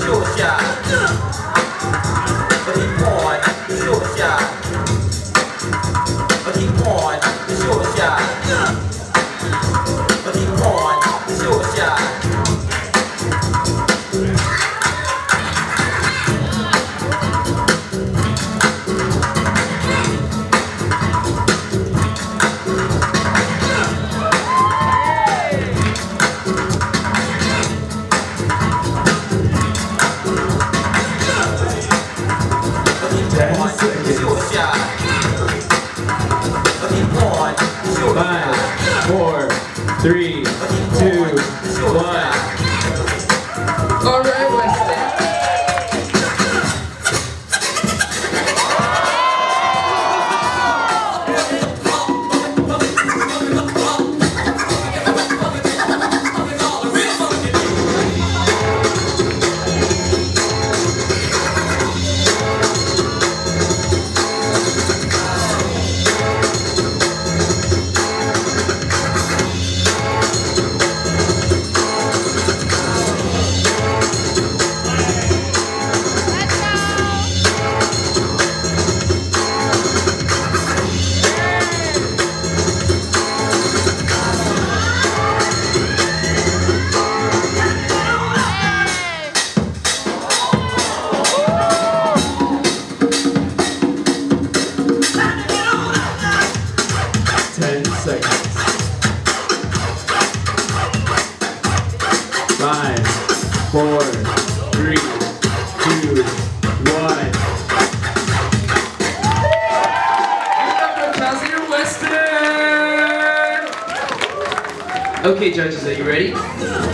秀下，我听看秀下，我听看秀下，我听看秀下。 Five, 4, 3, 2, 1. All right, Weston. Five, 4, 3, 2, 1. Okay, judges, are you ready?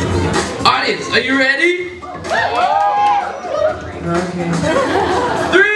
Audience, are you ready? Okay. 3,